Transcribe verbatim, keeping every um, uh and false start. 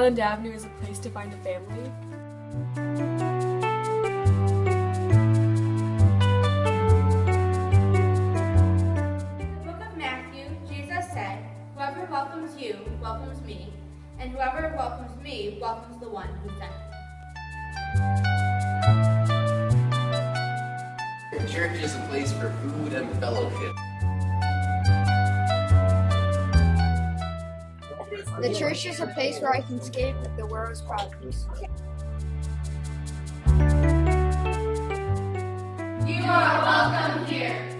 Highland Avenue is a place to find a family. In the book of Matthew, Jesus said, "Whoever welcomes you welcomes me, and whoever welcomes me welcomes the one who sent me." The church is a place for food and fellowship. The church is a place where I can escape the world's problems. You are welcome here.